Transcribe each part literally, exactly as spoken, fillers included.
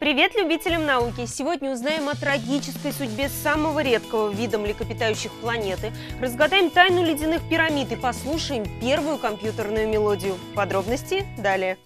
Привет любителям науки! Сегодня узнаем о трагической судьбе самого редкого вида млекопитающих планеты, разгадаем тайну ледяных пирамид и послушаем первую компьютерную мелодию. Подробности далее.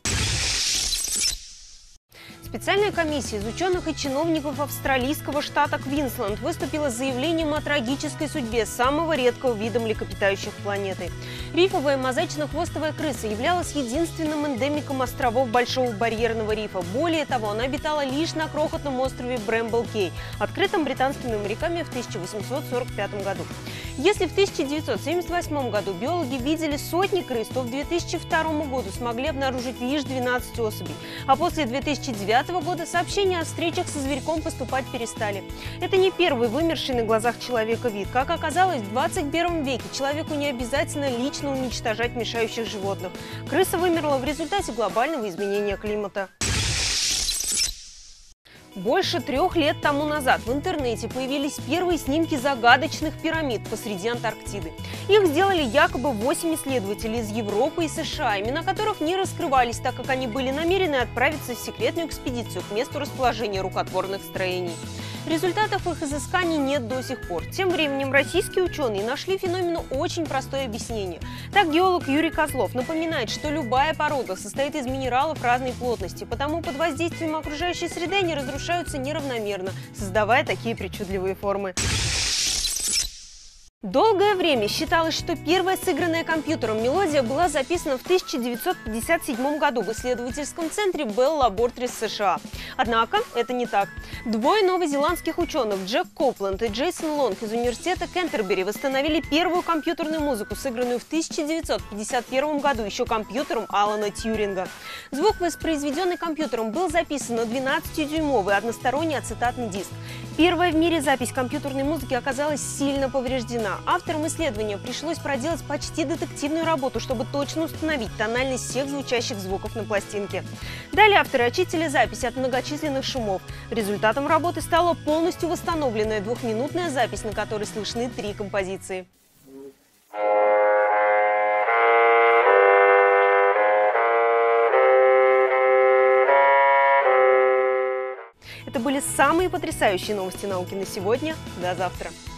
Специальная комиссия из ученых и чиновников австралийского штата Квинсленд выступила с заявлением о трагической судьбе самого редкого вида млекопитающих планеты. Рифовая мозаично-хвостовая крыса являлась единственным эндемиком островов Большого барьерного рифа. Более того, она обитала лишь на крохотном острове Брэмбл-Кей, открытом британскими моряками в тысяча восемьсот сорок пятом году. Если в тысяча девятьсот семьдесят восьмом году биологи видели сотни крыс, то в две тысячи втором году смогли обнаружить лишь двенадцать особей, а после две тысячи девятого года сообщения о встречах со зверьком поступать перестали. Это не первый вымерший на глазах человека вид. Как оказалось, в двадцать первом веке человеку не обязательно лично уничтожать мешающих животных. Крыса вымерла в результате глобального изменения климата. Больше трех лет тому назад в интернете появились первые снимки загадочных пирамид посреди Антарктиды. Их сделали якобы восемь исследователей из Европы и США, имена которых не раскрывались, так как они были намерены отправиться в секретную экспедицию к месту расположения рукотворных строений. Результатов их изысканий нет до сих пор. Тем временем российские ученые нашли феномену очень простое объяснение. Так геолог Юрий Козлов напоминает, что любая порода состоит из минералов разной плотности, потому под воздействием окружающей среды они разрушаются неравномерно, создавая такие причудливые формы. Долгое время считалось, что первая сыгранная компьютером мелодия была записана в тысяча девятьсот пятьдесят седьмом году в исследовательском центре Bell Laboratories США. Однако это не так. Двое новозеландских ученых Джек Копленд и Джейсон Лонг из университета Кентербери восстановили первую компьютерную музыку, сыгранную в тысяча девятьсот пятьдесят первом году еще компьютером Алана Тьюринга. Звук, воспроизведенный компьютером, был записан на двенадцатидюймовый односторонний ацетатный диск. Первая в мире запись компьютерной музыки оказалась сильно повреждена. Авторам исследования пришлось проделать почти детективную работу, чтобы точно установить тональность всех звучащих звуков на пластинке. Далее авторы очистили запись от многочисленных шумов. Результатом работы стала полностью восстановленная двухминутная запись, на которой слышны три композиции. Это были самые потрясающие новости науки на сегодня. До завтра!